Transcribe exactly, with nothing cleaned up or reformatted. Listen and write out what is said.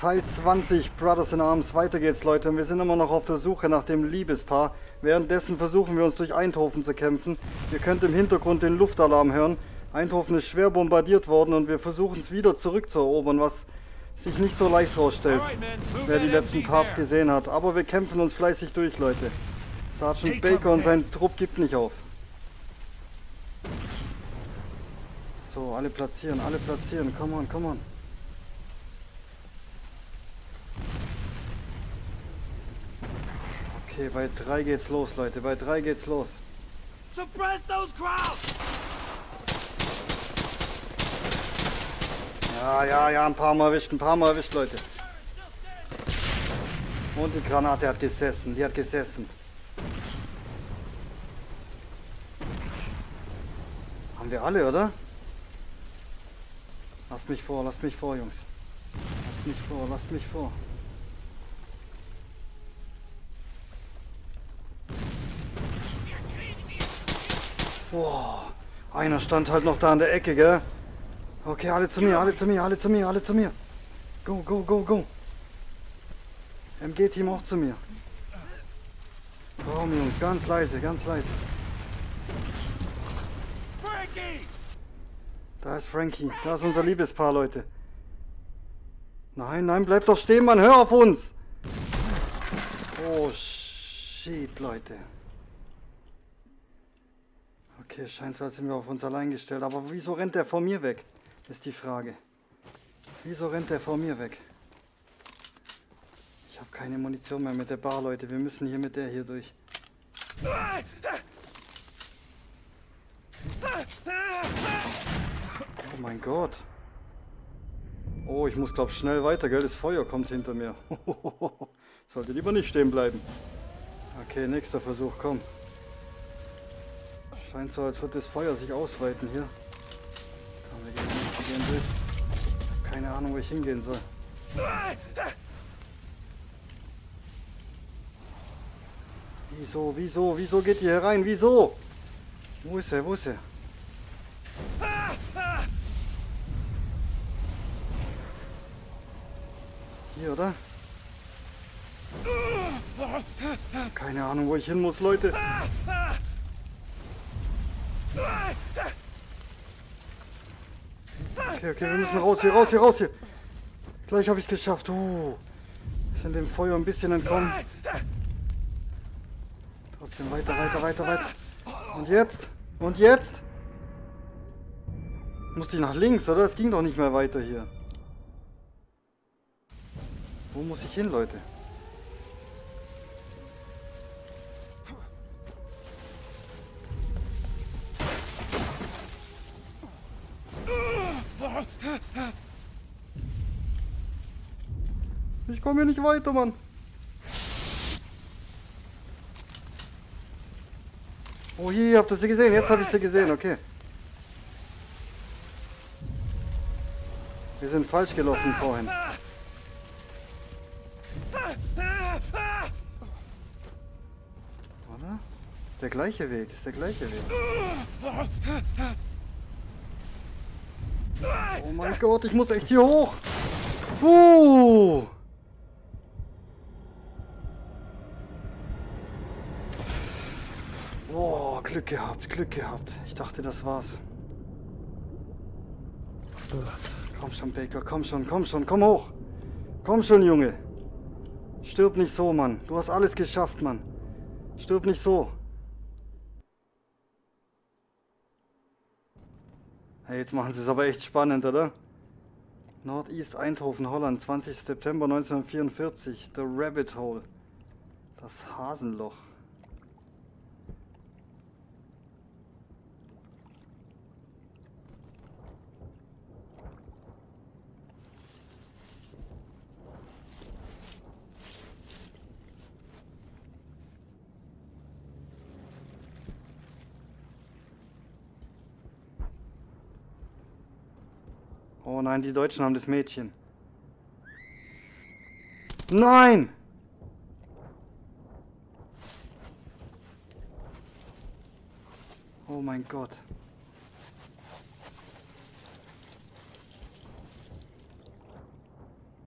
Teil zwanzig Brothers in Arms. Weiter geht's, Leute. Und wir sind immer noch auf der Suche nach dem Liebespaar. Währenddessen versuchen wir uns durch Eindhoven zu kämpfen. Ihr könnt im Hintergrund den Luftalarm hören. Eindhoven ist schwer bombardiert worden und wir versuchen es wieder zurückzuerobern, was sich nicht so leicht rausstellt, wer die letzten Parts gesehen hat. Aber wir kämpfen uns fleißig durch, Leute. Sergeant Baker und sein Trupp gibt nicht auf. So, alle platzieren, alle platzieren. Come on, come on. Okay, bei drei geht's los, Leute. Bei drei geht's los. Suppress those crowds! Ja, ja, ja, ein paar Mal erwischt, ein paar Mal erwischt, Leute. Und die Granate hat gesessen, die hat gesessen. Haben wir alle, oder? Lasst mich vor, lasst mich vor, Jungs. Lasst mich vor, lasst mich vor. Boah, einer stand halt noch da an der Ecke, gell? Okay, alle zu mir, alle zu mir, alle zu mir, alle zu mir. Go, go, go, go. M G-Team auch zu mir. Komm, Jungs, ganz leise, ganz leise. Da ist Frankie, da ist unser Liebespaar, Leute. Nein, nein, bleib doch stehen, Mann, hör auf uns. Oh, shit, Leute. Okay, scheint so, als sind wir auf uns allein gestellt. Aber wieso rennt der vor mir weg? Ist die Frage. Wieso rennt der vor mir weg? Ich habe keine Munition mehr mit der Bar, Leute. Wir müssen hier mit der hier durch. Oh mein Gott. Oh, ich muss, glaube ich, schnell weiter, gell? Das Feuer kommt hinter mir. Sollte lieber nicht stehen bleiben. Okay, nächster Versuch, komm. Scheint so, als würde das Feuer sich ausweiten hier. Komm, wir gehen, wir gehen durch. Keine Ahnung, wo ich hingehen soll. Wieso, wieso, wieso geht ihr herein? Wieso? Wo ist er, wo ist er? Hier, oder? Keine Ahnung, wo ich hin muss, Leute. Okay, okay, wir müssen raus hier, raus hier, raus hier. Gleich habe ich es geschafft. Uh, wir sind dem Feuer ein bisschen entkommen. Trotzdem weiter, weiter, weiter, weiter. Und jetzt? Und jetzt? Musste ich nach links, oder? Es ging doch nicht mehr weiter hier. Wo muss ich hin, Leute? Ich komme hier nicht weiter, Mann. Oh, hier, habt ihr sie gesehen? Jetzt habe ich sie gesehen, okay. Wir sind falsch gelaufen vorhin. Oder? Ist der gleiche Weg, ist der gleiche Weg. Oh mein Gott, ich muss echt hier hoch. Uh. Boah, Glück gehabt, Glück gehabt. Ich dachte, das war's. Komm schon, Baker, komm schon, komm schon, komm hoch. Komm schon, Junge. Stirb nicht so, Mann. Du hast alles geschafft, Mann. Stirb nicht so. Hey, jetzt machen sie es aber echt spannend, oder? Northeast Eindhoven, Holland, zwanzigster September neunzehnhundertvierundvierzig. The Rabbit Hole. Das Hasenloch. Oh nein, die Deutschen haben das Mädchen. Nein! Oh mein Gott.